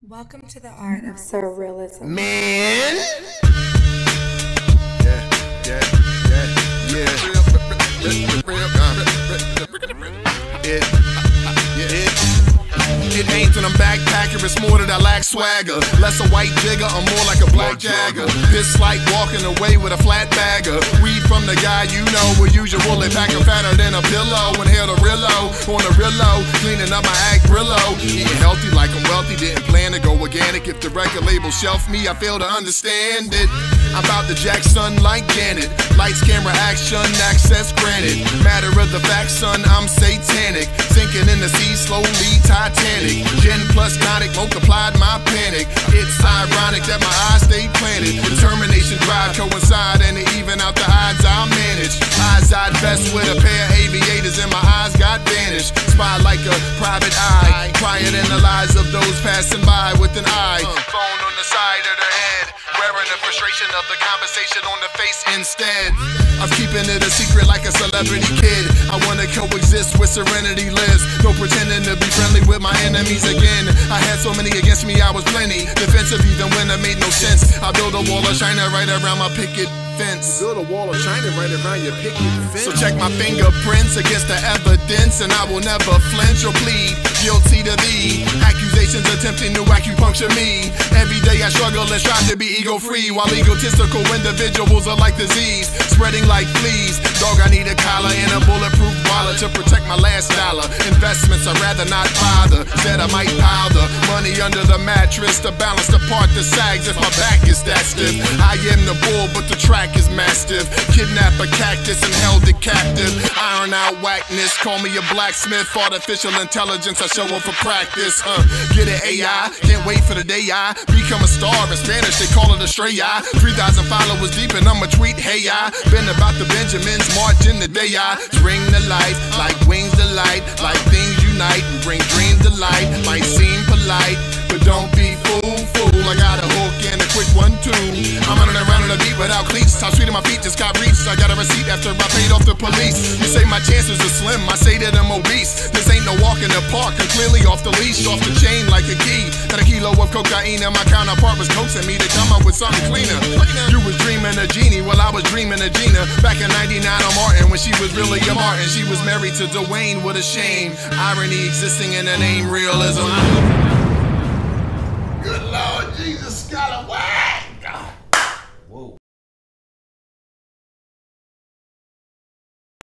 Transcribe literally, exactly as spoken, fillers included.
Welcome to the Art of SirRealysm. Man! Yeah, yeah, yeah, yeah. It, it, it ain't that I'm backpacker, it's more that I lack swagger. Less a white jigger, I'm more like a black jagger. This like walking away with a flat bagger. Weed from the guy you know, with usual and packing fatter than a pillow. Inhale the real low, on the real low, cleaning up my act Brillo. Eating healthy like I'm wealthy, didn't plan to go organic. If the record label shelf me, I fail to understand it. I'm about to jack son like Janet. Lights, camera, action, access granted. Matter of the fact, son, I'm satanic. Sinking in the sea, slowly Titanic. Gen plus tonic, multiplied my panic. It's ironic that my eyes stay planted. Determination drive coincide and to even out the odds I manage. Eyes-eyed vest with a pair of aviators and my eyes got vanished. Spy like a private eye, quiet in the lies of those passing by with an eye. Phone on the side of the head, wearing the frustration of the conversation on the face instead of keeping it a secret like a celebrity kid. I wanna coexist with serenity lives. No pretending to be friendly with my enemies again. I had so many against me, I was plenty defensive even when it made no sense. I build a wall of China right around my picket fence. Build a wall of China right around your picket fence. So check my fingerprints against the evidence, and I will never flinch or plead guilty to thee. Accusations attempting to acupuncture me. Every day I struggle and strive to be ego-free, while egotistical individuals are like disease, spreading like fleas. Dog, I need a collar and a bulletproof wallet to protect my last dollar. Investments I'd rather not bother. Said I might pile the money under the mattress to balance the part that sags if my back is that stiff. I am the bull, but the track is mastiff. Kidnap a cactus and held it captive. Iron out whackness, call me a blacksmith. Artificial intelligence, I show up for practice. Uh, get it A I, can't wait for the day I become a star. In Spanish they call it a stray eye. three thousand followers deep and I'ma tweet hey I. Been about the Benjamins marching the day I bring the light, like wings to light, like things unite and bring dreams to light. Might seem polite, but don't be fool, fool. I got a hook and a quick one too. I'm running around on the beat without cleats. Top street on my feet just got reached. I got a receipt after I paid off the police. You say my chances are slim, I say that I'm obese. This ain't no walk in the park, I'm clearly off the leash, off the chain like a key. Got a kilo of cocaine and my counterpart was coaxing me to come up with something cleaner. You was dreaming of Jeannie, while I was dreaming of Gina. Back in ninety-nine on Martin, when she was really a Martin. She was married to Dwayne, what a shame. Irony existing in the name realism. Good Lord Jesus.